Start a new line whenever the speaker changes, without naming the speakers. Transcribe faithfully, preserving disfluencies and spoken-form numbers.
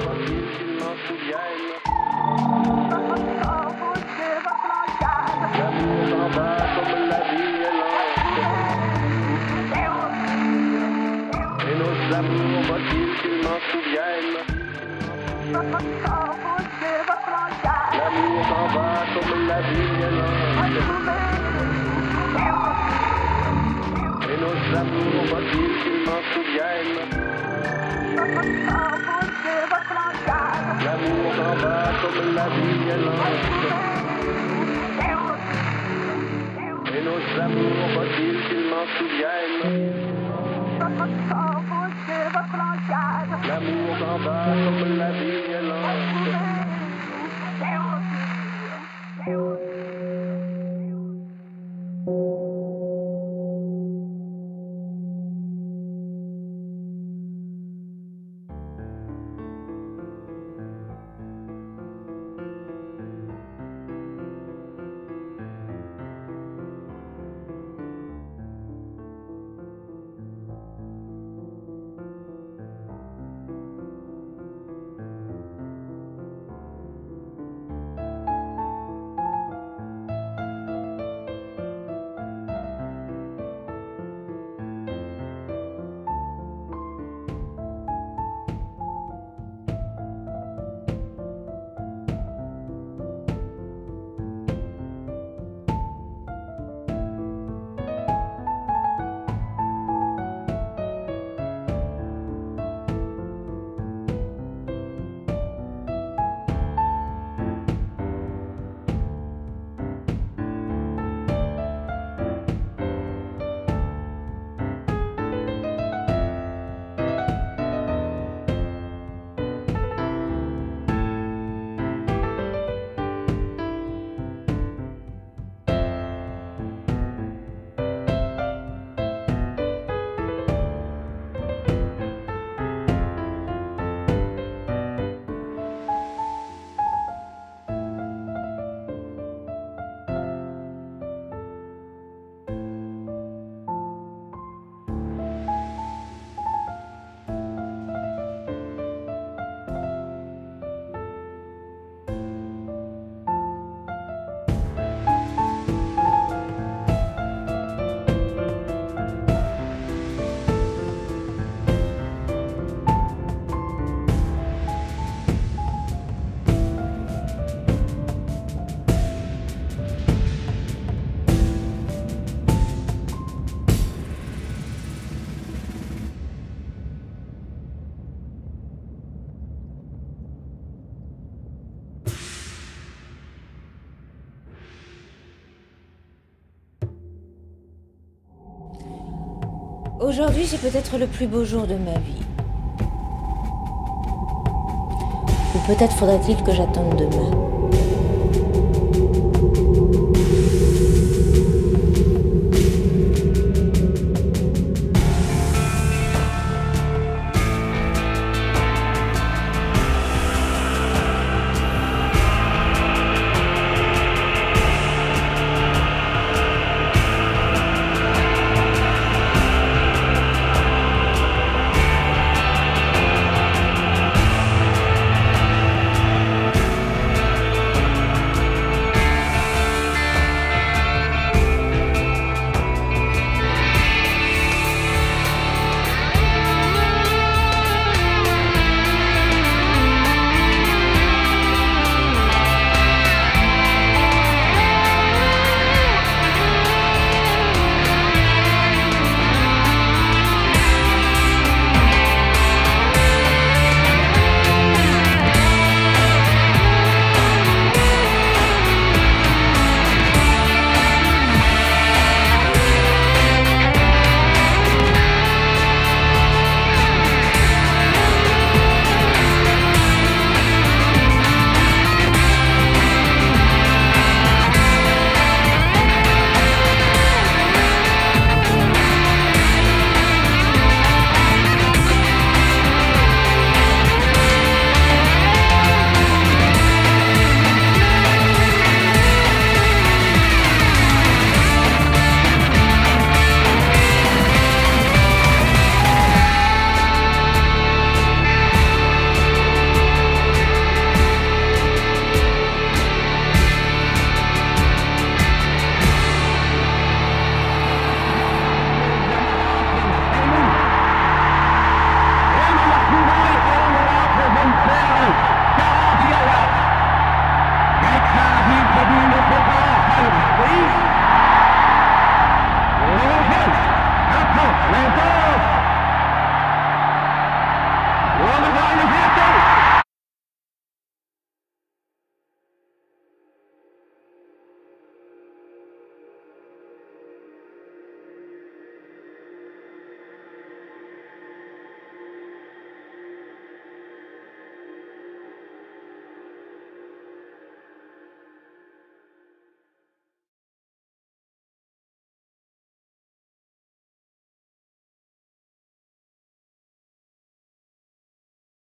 faut-il qu'il m'en souvienne. L'amour s'en va comme la vie est lente. Et nos amours, faut-il qu'ils m'en souviennent. L'amour s'en va comme la vie est lente. Et nos amours, faut-il qu'ils m'en souviennent. L'amour s'en va comme la vie est lente. Et nos amours, faut-il qu'ils m'en souviennent. L'amour s'en va comme la vie est lente.
Aujourd'hui, c'est peut-être le plus beau jour de ma vie. Ou peut-être faudra-t-il que j'attende demain.